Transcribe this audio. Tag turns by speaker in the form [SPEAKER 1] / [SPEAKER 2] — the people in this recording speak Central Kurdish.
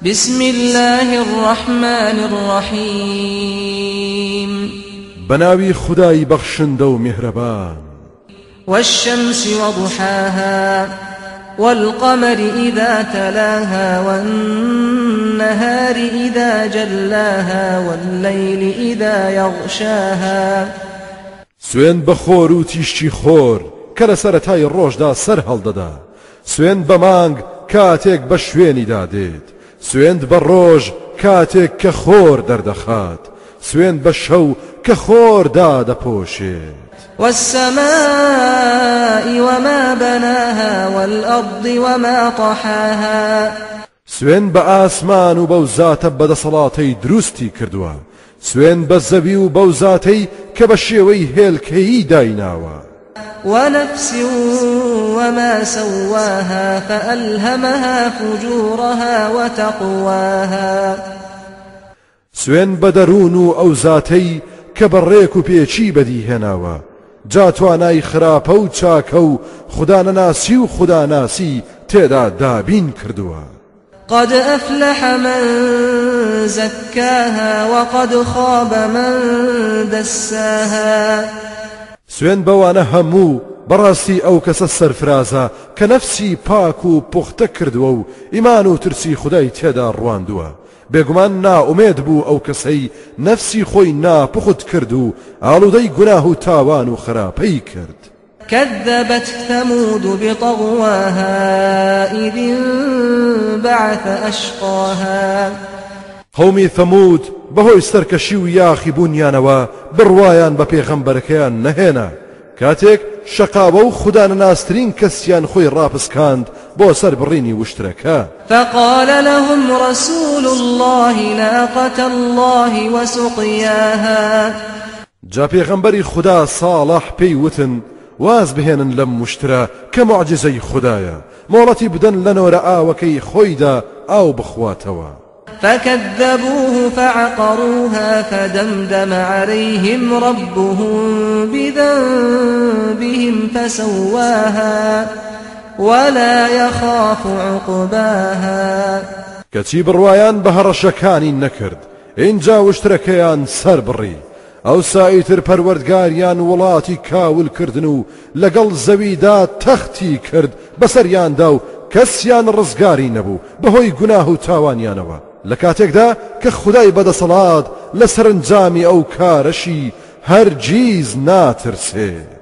[SPEAKER 1] بسم الله الرحمن الرحيم
[SPEAKER 2] بناوي خداي بخشندو مهربان
[SPEAKER 1] والشمس وضحاها والقمر إذا تلاها والنهار إذا جلاها والليل إذا يغشاها
[SPEAKER 2] سوين بخور و تيشتي خور كلا سرتاي الروش دا سر هلددا سوين بمانگ كاتيك بشويني داديت سوين بروج كاتيك كخور دردخات سوين بشو كخور دادا پوشيت
[SPEAKER 1] والسماء وما بناها والأرض وما طحاها
[SPEAKER 2] سوين بآسمان و بوزات بدا صلاتي دروستي كردوا سوين بزوي و بوزاتي كبشيوي هيلكي دايناوا
[SPEAKER 1] ونفس وما سواها فألهمها فجورها وتقواها
[SPEAKER 2] سوين بدرون أو ذاتي كبريك بيچي بدي هناوا جاتواناي خراپو چاكو خدا ناسي و خدا ناسي تيدا دابين كردوا
[SPEAKER 1] قد أفلح من زكاها وقد خاب من دساها
[SPEAKER 2] سوين بوانا همو براسي او كس السرفرازا كنفسي باكو پخته كردوا ايمانو ترسي خداي تيدا رواندوا بێگومان نائومێد بوو ئەو کەسەی نەفسی خۆی ناپخت کرد و ئاڵوودەی گوناه و تاوان و خراپەی کرد.
[SPEAKER 1] كذبت ثمود بطغواها إذ انبعث أشقاها
[SPEAKER 2] قومی ثەمود بەهۆی سەرکەشی و یاخی بوونیانەوە بڕوایان بە پێغەمبەرەکەیان نەهێنا کاتێک شقاوە و خوددا نەناسترین کەسیان خۆی ڕاپسکاند بۆ سەر بڕینی وشترەکە.
[SPEAKER 1] فقال لهم رسول الله ناقة الله وسقياها
[SPEAKER 2] جا پێغەمبەری خوددا ساڵح پێی وتن واز بهێنن لەم وشترە کە موعجزەی خوددایە مۆڵەتی بدەن لە نۆرە ئاوەکەی خۆیدا ئاو بخواتەوە.
[SPEAKER 1] فكذبوه فعقروها فدمدم عليهم ربهم بذنبهم فسواها ولا يخاف عقباها
[SPEAKER 2] کەچی بڕوایان بە هەڕەشەکانی نەکرد ئینجا وشترەکەیان سەر بڕی ئەو سایتر پەروەردگاریان وڵاتی کاول کردن و لەگەڵ زەویدا تەختی کرد بەسەریاندا و کەسیان ڕزگاری نەبوو بەهۆی گوناه و تاوانیانەوە لە کاتێکدا کە خودای بەدەسەڵات لە سەرنجامی ئەو کارەشی هەرگیز ناترسێت.